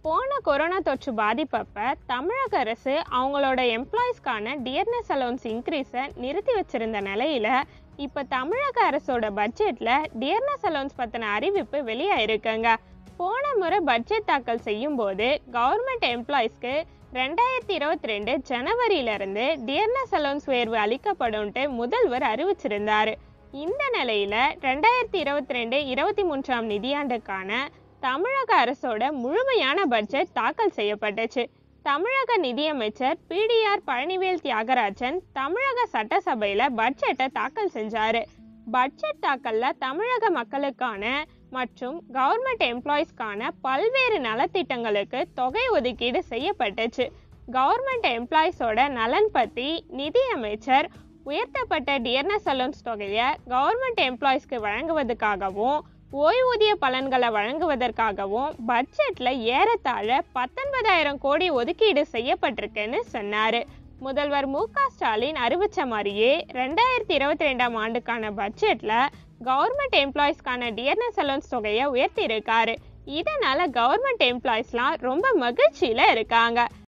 போன கொரோனா தொற்று பாதிப்பப்ப தமிழக அரசு அவங்களோட எம்ப்ளாயிஸ்க்கான டியர்னஸ் அலோன்ஸ் இன்க்ரீஸை நிறுத்தி வச்சிருந்த நிலையில இப்ப தமிழக அரசோட பட்ஜெட்ல டியர்னஸ் அலோன்ஸ் பத்தின அறிவிப்பு வெளியாயிருக்குங்க. போன முறை பட்ஜெட் தாக்கல் செய்யும் போது கவர்மெண்ட் எம்ப்ளாயிஸ்க்கு 2022 ஜனவரியில இருந்து டியர்னஸ் அலோன்ஸ் உயர்வு அளிக்கப்படும்ட்டு முதல்வர் அறிவிச்சிருந்தாரு. இந்த நிலையில 2022-23 நிதியாண்டுக்கான தமிழக அரசோட முழுமையான பட்ஜெட் தாக்கல் செய்யப்பட்டுச்சு. தமிழக நிதியமைச்சர் PDR பழனிவேல் தியாகராஜன் தமிழக சட்டசபையில பட்ஜெட்டை தாக்கல் செஞ்சாரு. பட்ஜெட் தாக்கல்ல தமிழக மக்களுக்கான மற்றும் கவர்மெண்ட் எம்ப்ளாயிஸ்க்கான பல்வேறு நலத்திட்டங்களுக்கு தொகை ஒதுக்கீடு செய்யப்பட்டுச்சு. கவர்மெண்ட் எம்ப்ளாயிஸோட நலன் பத்தி நிதி அமைச்சர் உயர்த்தப்பட்ட டியர்னஸ் அலோன்ஸ் தொகையை கவர்மெண்ட் எம்ப்ளாயிஸ்க்கு வழங்குவதற்காகவும் ஓய்வூதிய பலன்களை வழங்குவதற்காகவும் பட்ஜெட்ல ஏறத்தாழ 19,000 கோடி ஒதுக்கீடு செய்யப்பட்டிருக்குன்னு சொன்னாரு. முதல்வர் மு.க. ஸ்டாலின் அறிவிச்ச மாதிரியே 2022 ஆண்டுக்கான பட்ஜெட்ல கவர்மெண்ட் எம்ப்ளாயிஸ்க்கான டியர்னஸ் அலோன்ஸ் தொகையை உயர்த்தி இருக்காரு. இதனால கவர்மெண்ட் எம்ப்ளாயிஸ்லாம் ரொம்ப மகிழ்ச்சியில இருக்காங்க.